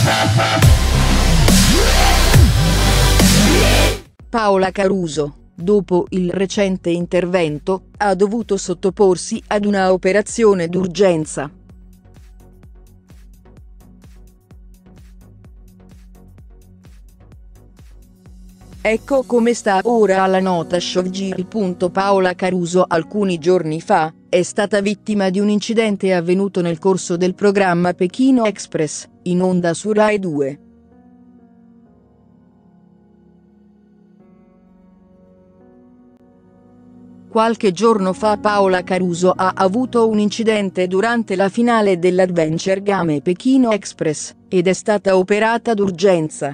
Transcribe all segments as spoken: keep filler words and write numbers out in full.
Paola Caruso, dopo il recente intervento, ha dovuto sottoporsi ad una operazione d'urgenza. Ecco come sta ora alla nota showgirl. Paola Caruso alcuni giorni fa è stata vittima di un incidente avvenuto nel corso del programma Pechino Express, in onda su Rai due. Qualche giorno fa Paola Caruso ha avuto un incidente durante la finale dell'Adventure Game Pechino Express, ed è stata operata d'urgenza.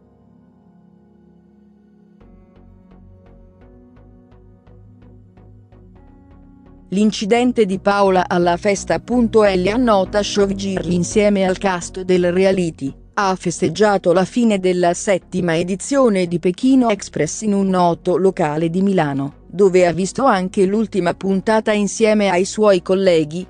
L'incidente di Paola alla festa. La nota showgirl, insieme al cast del reality, ha festeggiato la fine della settima edizione di Pechino Express in un noto locale di Milano, dove ha visto anche l'ultima puntata insieme ai suoi colleghi.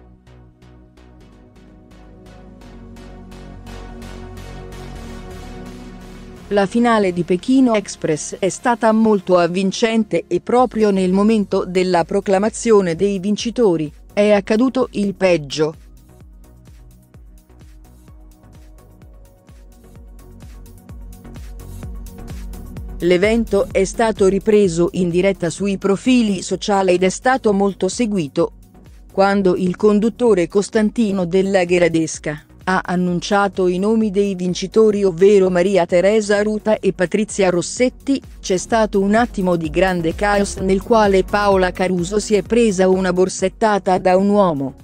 La finale di Pechino Express è stata molto avvincente e proprio nel momento della proclamazione dei vincitori è accaduto il peggio. L'evento è stato ripreso in diretta sui profili social ed è stato molto seguito. Quando il conduttore Costantino Della Gheradesca ha annunciato i nomi dei vincitori, ovvero Maria Teresa Ruta e Patrizia Rossetti, c'è stato un attimo di grande caos nel quale Paola Caruso si è presa una borsettata da un uomo.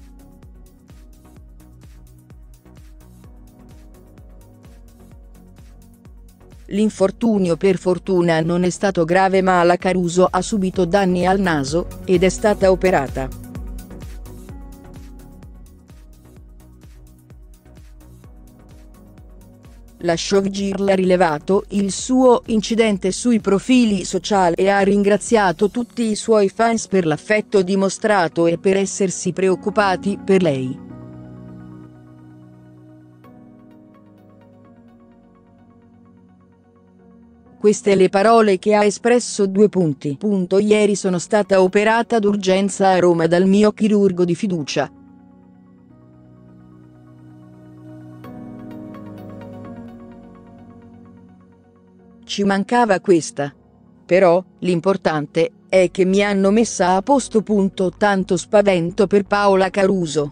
L'infortunio per fortuna non è stato grave, ma la Caruso ha subito danni al naso ed è stata operata. La showgirl ha rilevato il suo incidente sui profili social e ha ringraziato tutti i suoi fans per l'affetto dimostrato e per essersi preoccupati per lei. Queste le parole che ha espresso. Due punti. Ieri sono stata operata d'urgenza a Roma dal mio chirurgo di fiducia. Ci mancava questa. Però, l'importante è che mi hanno messa a posto. Tanto spavento per Paola Caruso.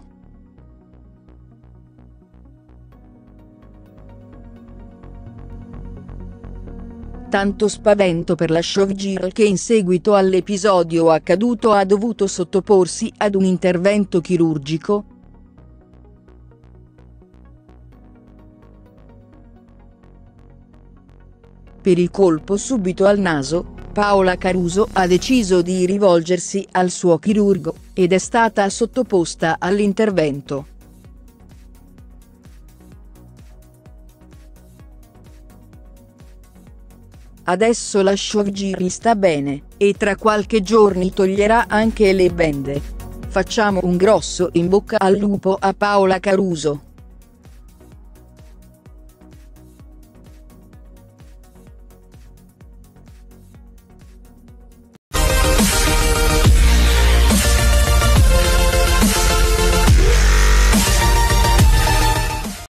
Tanto spavento per la showgirl che in seguito all'episodio accaduto ha dovuto sottoporsi ad un intervento chirurgico. Per il colpo subito al naso, Paola Caruso ha deciso di rivolgersi al suo chirurgo, ed è stata sottoposta all'intervento. Adesso la showgirl sta bene, e tra qualche giorni toglierà anche le bende. Facciamo un grosso in bocca al lupo a Paola Caruso.